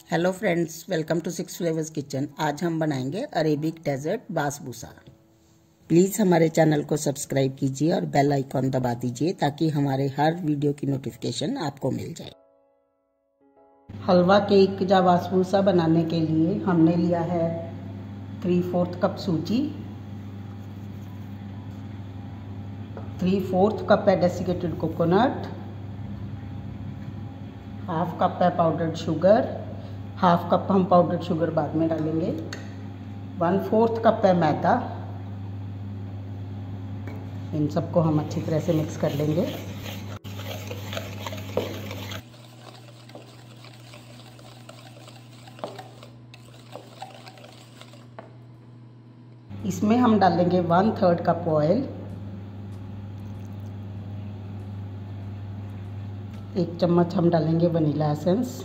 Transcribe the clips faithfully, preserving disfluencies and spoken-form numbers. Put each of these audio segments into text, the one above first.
Hello friends, welcome to six flavours kitchen. आज हम बनाएंगे अरेबिक डेजर्ट बासबूसा। प्लीज़ हमारे चैनल को सब्सक्राइब कीजिए और बेल आइकॉन दबा दीजिए ताकि हमारे हर वीडियो की नोटिफिकेशन आपको मिल जाए। हलवा केक या बासबूसा बनाने के लिए हमने लिया है थ्री फोर्थ कप सूजी, थ्री फोर्थ कप है डेसिकेटेड कोकोनट, हाफ कप है पाउडर्ड शुगर, हाफ कप हम पाउडर्ड शुगर बाद में डालेंगे, वन फोर्थ कप है मैदा। इन सबको हम अच्छी तरह से मिक्स कर लेंगे। इसमें हम डालेंगे वन थर्ड कप ऑयल, एक चम्मच हम डालेंगे vanilla essence,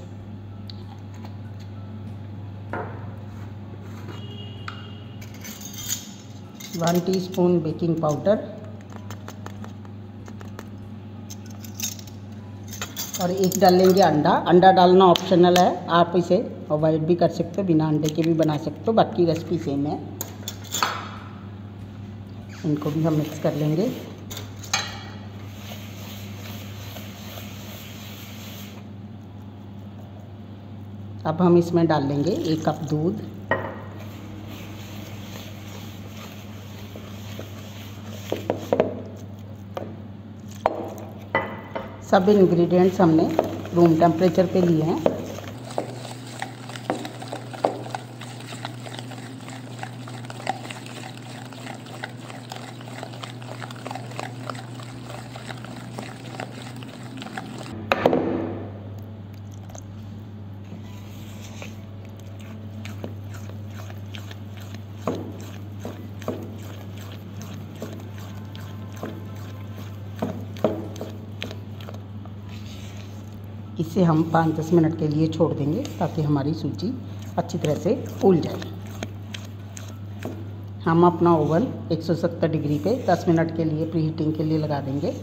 one teaspoon baking powder और एक डालेंगे अंडा। अंडा डालना ऑप्शनल है, आप इसे अवॉइड भी कर सकते हो, बिना अंडे के भी बना सकते हो, बाकी रेसिपी सेम है। इनको भी हम मिक्स कर लेंगे। अब हम इसमें डाल लेंगे एक कप दूध, सब इंग्रेडिएंट्स हमने रूम टेम्परेचर पे लिए हैं। इसे हम पाँच दस मिनट के लिए छोड़ देंगे ताकि हमारी सूजी अच्छी तरह से फूल जाए। हम अपना ओवन एक सौ सत्तर डिग्री पे दस मिनट के लिए प्री हीटिंग के लिए लगा देंगे।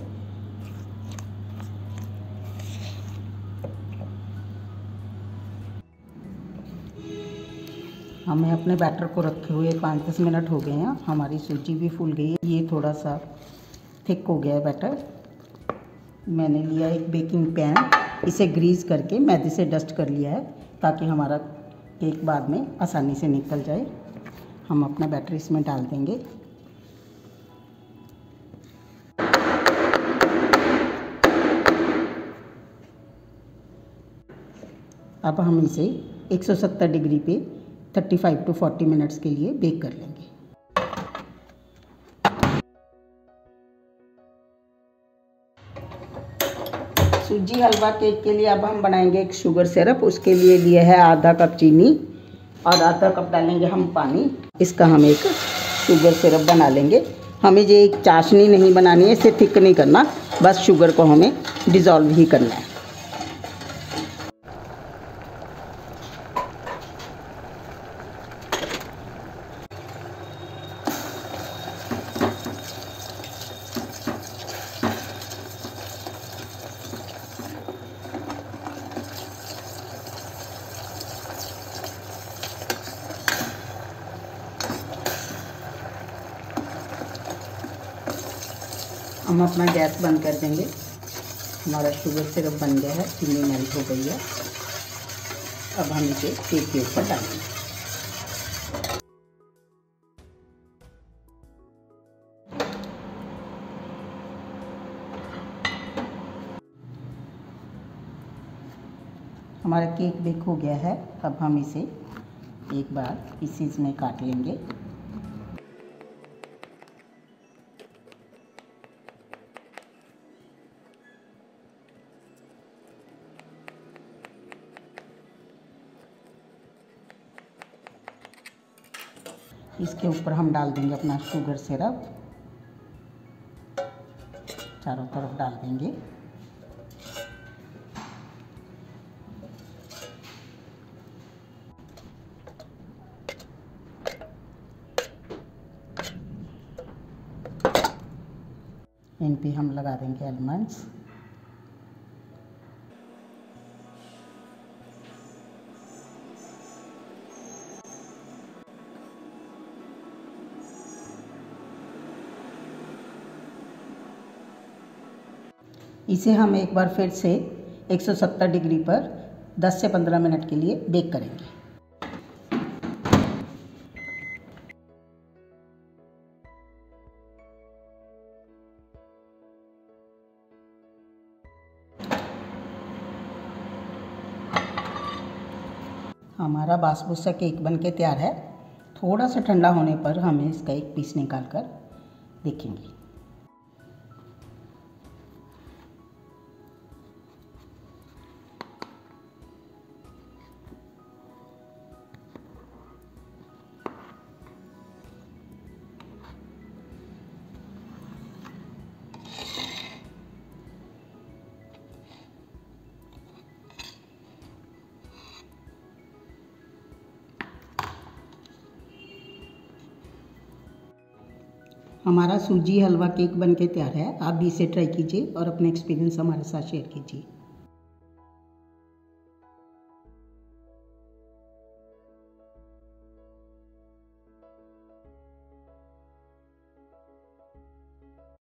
हमें अपने बैटर को रखे हुए पाँच दस मिनट हो गए हैं, हमारी सूजी भी फूल गई है। ये थोड़ा सा थिक हो गया है बैटर। मैंने लिया एक बेकिंग पैन, इसे ग्रीस करके मैदे से डस्ट कर लिया है ताकि हमारा केक बाद में आसानी से निकल जाए। हम अपना बैटर इसमें डाल देंगे। अब हम इसे एक सौ सत्तर डिग्री पे पैंतीस टू चालीस मिनट्स के लिए बेक कर लेंगे। सूजी हलवा केक के लिए अब हम बनाएंगे एक शुगर सिरप। उसके लिए लिए है आधा कप चीनी और आधा कप डालेंगे हम पानी। इसका हम एक शुगर सिरप बना लेंगे। हमें ये एक चाशनी नहीं बनानी है, इसे थिक नहीं करना, बस शुगर को हमें डिज़ोल्व ही करना है। हम अपना गैस बंद कर देंगे। हमारा शुगर सिरप बन गया है, चीनी मेल्ट हो गई है। अब हम इसे केक के ऊपर डालेंगे। हमारा केक बेक हो गया है। अब हम इसे एक बार पीसीज में काट लेंगे। इसके ऊपर हम डाल देंगे अपना शुगर सिरप, चारों तरफ डाल देंगे। इन पे हम लगा देंगे आलमंड्स। इसे हम एक बार फिर से एक सौ सत्तर डिग्री पर दस से पंद्रह मिनट के लिए बेक करेंगे। हमारा बासबूसा केक बनके तैयार है। थोड़ा सा ठंडा होने पर हमें इसका एक पीस निकाल कर देखेंगे। हमारा सूजी हलवा केक बनके तैयार है। आप भी इसे ट्राई कीजिए और अपने एक्सपीरियंस हमारे साथ शेयर कीजिए।